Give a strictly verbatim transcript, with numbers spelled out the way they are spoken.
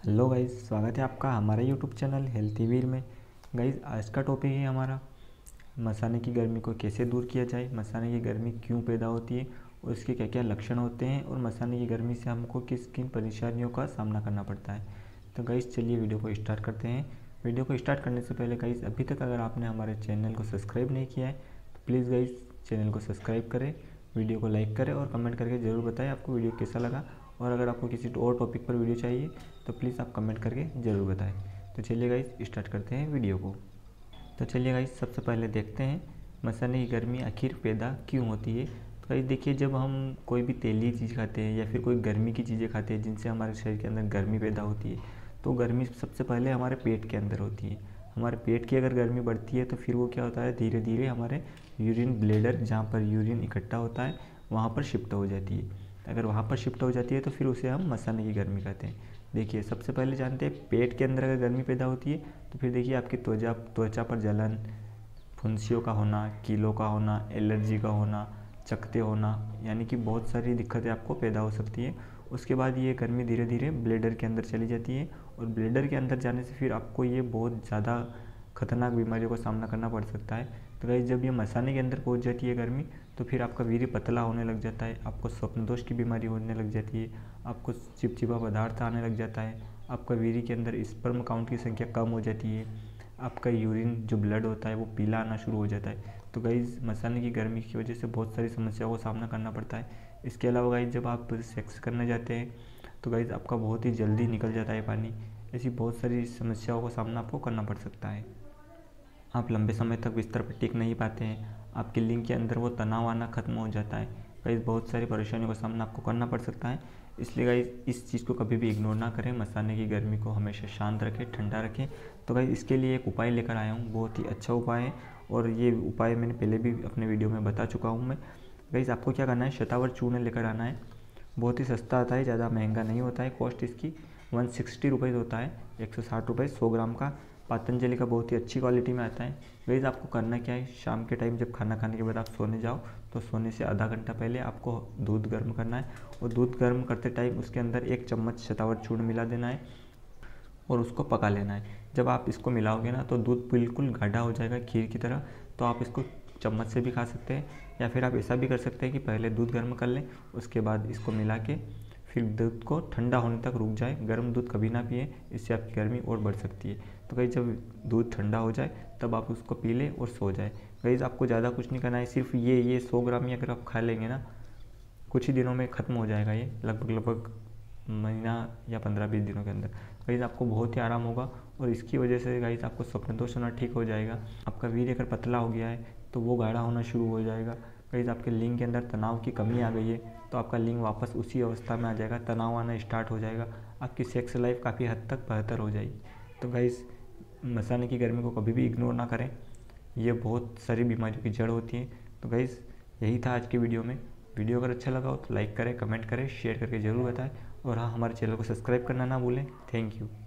Hello guys, स्वागत है आपका हमारे यूट्यूब चैनल हेल्थी वीर में। गाइस, आज का टॉपिक है हमारा मसाने की गर्मी को कैसे दूर किया जाए, मसाने की गर्मी क्यों पैदा होती है और इसके क्या क्या लक्षण होते हैं और मसाने की गर्मी से हमको किस किन परेशानियों का सामना करना पड़ता है। तो गाइस चलिए वीडियो को स्टार्ट करते हैं। वीडियो को स्टार्ट करने से पहले गाइस, अभी तक अगर आपने हमारे चैनल को सब्सक्राइब नहीं किया है तो प्लीज़ गाइस चैनल को सब्सक्राइब करें, वीडियो को लाइक करें और कमेंट करके ज़रूर बताएं आपको वीडियो कैसा लगा। और अगर आपको किसी और टॉपिक पर वीडियो चाहिए तो प्लीज़ आप कमेंट करके ज़रूर बताएं। तो चलिए गाइस स्टार्ट करते हैं वीडियो को। तो चलिए गाइस सबसे पहले देखते हैं मसाने की गर्मी आखिर पैदा क्यों होती है। तो गाइस देखिए, जब हम कोई भी तेलीय चीज़ खाते हैं या फिर कोई गर्मी की चीज़ें खाते हैं जिनसे हमारे शरीर के अंदर गर्मी पैदा होती है, तो गर्मी सबसे पहले हमारे पेट के अंदर होती है। हमारे पेट की अगर गर्मी बढ़ती है तो फिर वो क्या होता है, धीरे धीरे हमारे यूरिन ब्लैडर, जहाँ पर यूरिन इकट्ठा होता है, वहाँ पर शिफ्ट हो जाती है। अगर वहाँ पर शिफ्ट हो जाती है तो फिर उसे हम मसाने की गर्मी कहते हैं। देखिए, सबसे पहले जानते हैं पेट के अंदर अगर गर्मी पैदा होती है तो फिर देखिए आपकी त्वचा त्वचा पर जलन, फुंसियों का होना, कीलों का होना, एलर्जी का होना, चकते होना, यानी कि बहुत सारी दिक्कतें आपको पैदा हो सकती है। उसके बाद ये गर्मी धीरे धीरे ब्लैडर के अंदर चली जाती है और ब्लैडर के अंदर जाने से फिर आपको ये बहुत ज़्यादा खतरनाक बीमारियों का सामना करना पड़ सकता है। तो गाइस, जब ये मसाने के अंदर पहुंच जाती है गर्मी तो फिर आपका वीर्य पतला होने लग जाता है, आपको स्वप्न दोष की बीमारी होने लग जाती है, आपको चिपचिपा पदार्थ आने लग जाता है, आपका वीर्य के अंदर स्पर्म काउंट की संख्या कम हो जाती है, आपका यूरिन जो ब्लड होता है वो पीला आना शुरू हो जाता है। तो गाइस, मसाने की गर्मी की वजह से बहुत सारी समस्याओं का सामना करना पड़ता है। इसके अलावा गाइस, जब आप सेक्स करने जाते हैं तो गाइस आपका बहुत ही जल्दी निकल जाता है पानी। ऐसी बहुत सारी समस्याओं का सामना आपको करना पड़ सकता है। आप लंबे समय तक बिस्तर पर टिक नहीं पाते हैं, आपकी लिंग के अंदर वो तनाव आना खत्म हो जाता है। गाइस, बहुत सारी परेशानियों का सामना आपको करना पड़ सकता है। इसलिए गाइस, इस चीज़ को कभी भी इग्नोर ना करें, मसाने की गर्मी को हमेशा शांत रखें, ठंडा रखें। तो गाइस, इसके लिए एक उपाय लेकर आया हूँ, बहुत ही अच्छा उपाय है और ये उपाय मैंने पहले भी अपने वीडियो में बता चुका हूँ मैं। गाइस, आपको क्या करना है, शतावर चूर्ण लेकर आना है। बहुत ही सस्ता आता है, ज़्यादा महंगा नहीं होता है। कॉस्ट इसकी वन सिक्सटी रुपीज़ होता है, एक सौ साठ रुपये सौ ग्राम का। पतंजलि का बहुत ही अच्छी क्वालिटी में आता है। गाइस, आपको करना क्या है, शाम के टाइम जब खाना खाने के बाद आप सोने जाओ तो सोने से आधा घंटा पहले आपको दूध गर्म करना है और दूध गर्म करते टाइम उसके अंदर एक चम्मच शतावर चूर्ण मिला देना है और उसको पका लेना है। जब आप इसको मिलाओगे ना तो दूध बिल्कुल गाढ़ा हो जाएगा, खीर की तरह। तो आप इसको चम्मच से भी खा सकते हैं या फिर आप ऐसा भी कर सकते हैं कि पहले दूध गर्म कर लें, उसके बाद इसको मिला के फिर दूध को ठंडा होने तक रुक जाए। गर्म दूध कभी ना पिए, इससे आपकी गर्मी और बढ़ सकती है। तो गाइस, जब दूध ठंडा हो जाए तब आप उसको पी लें और सो जाए। गाइस, आपको ज़्यादा कुछ नहीं करना है, सिर्फ ये ये सौ ग्राम ही अगर आप खा लेंगे ना, कुछ ही दिनों में ख़त्म हो जाएगा ये, लगभग लगभग महीना या पंद्रह बीस दिनों के अंदर। गाइस, आपको बहुत ही आराम होगा और इसकी वजह से गाइस आपको स्वप्न दोष होना ठीक हो जाएगा। आपका वीर्य अगर पतला हो गया है तो वो गाढ़ा होना शुरू हो जाएगा। गाइस, आपके लिंग के अंदर तनाव की कमी आ गई है तो आपका लिंग वापस उसी अवस्था में आ जाएगा, तनाव आना स्टार्ट हो जाएगा, आपकी सेक्स लाइफ काफ़ी हद तक बेहतर हो जाएगी। तो गाइस, मसाने की गर्मी को कभी भी इग्नोर ना करें, ये बहुत सारी बीमारियों की जड़ होती है। तो गाइस, यही था आज की वीडियो में। वीडियो अगर अच्छा लगा हो तो लाइक करें, कमेंट करें, शेयर करके ज़रूर बताएं और हाँ, हमारे चैनल को सब्सक्राइब करना ना भूलें। Thank you.